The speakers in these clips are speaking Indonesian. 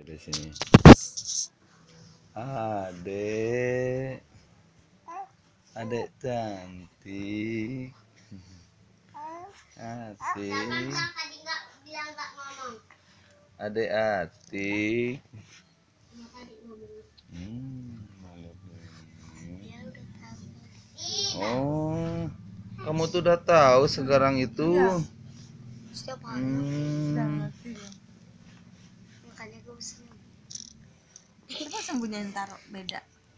Di sini. Adek. Adek cantik. Asik. Adek Atik. Oh, kamu tuh udah tahu sekarang itu. Setiap hari makanya gue pesen. Coba sembunyiin taruh beda.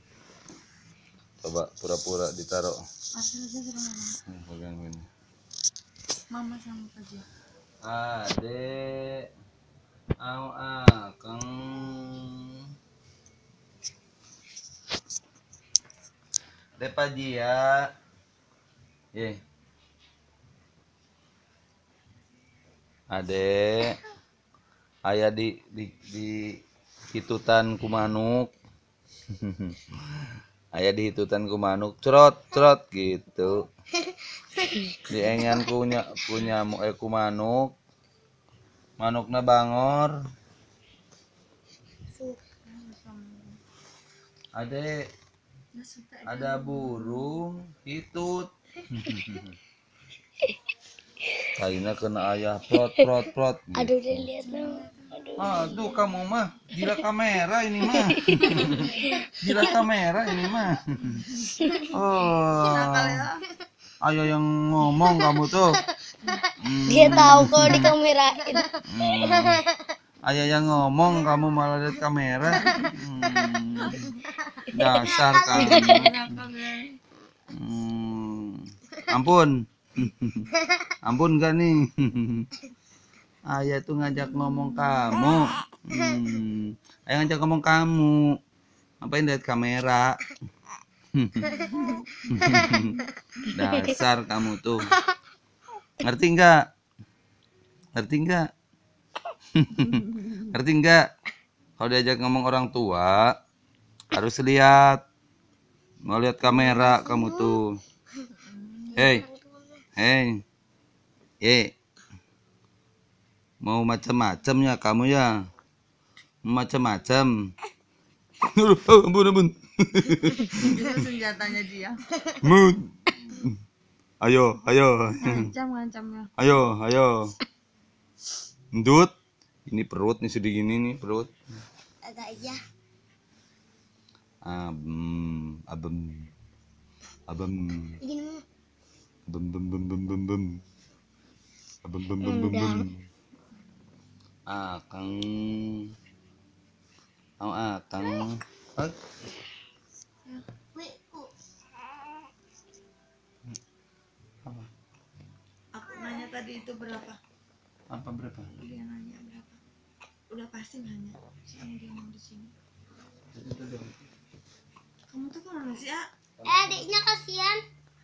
Coba pura-pura ditaruh. Asal aja suruh mama. Pegang ini. Mama sama aja. Adek, au akeng. Depa dia. Ye. Adek. Aya di hitutan ku manuk. Aya di hitutan ku manuk, cerot gitu. Diengan punya ku manuk. Manukna bangor. Adek, ada burung hitut. Kaina kena ayah prot. Aduh, dilihat dong. Aduh, kamu mah gila kamera ini mah. Gila kamera ini mah. Oh. Ayo yang ngomong kamu tuh. Dia tahu kalau di kamerain. Ayo yang ngomong kamu malah lihat kamera. Dasar kamu. Ampun. Ampun gak nih. Ayah tuh ngajak ngomong kamu. Ayah ngajak ngomong kamu. Ngapain lihat kamera? Dasar kamu tuh. Ngerti nggak? Ngerti nggak? Kalau diajak ngomong orang tua harus lihat. Mau lihat kamera kamu tuh. Hey. Mau macam-macam ya kamu ya? Macam-macam. Ampun. Itu senjatanya dia. Ayo. Ngancamnya. Ayo. Ndut. Ini perut nih sedih gini nih perut. Agak aja. Abem. Begini. Bem. Akang. Akang. Aku nanya tadi itu berapa? Apa berapa? Dia nanya berapa? Udah pasti nanya. Sama dia mau di sini. Kamu tuh kemana sih, A? Adiknya kasihan.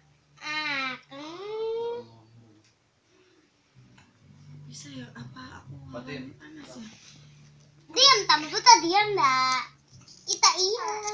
Bisa ya apa aku Matiin. panas ya? Diam, tamu tuh tadi diam dah. Kita iya.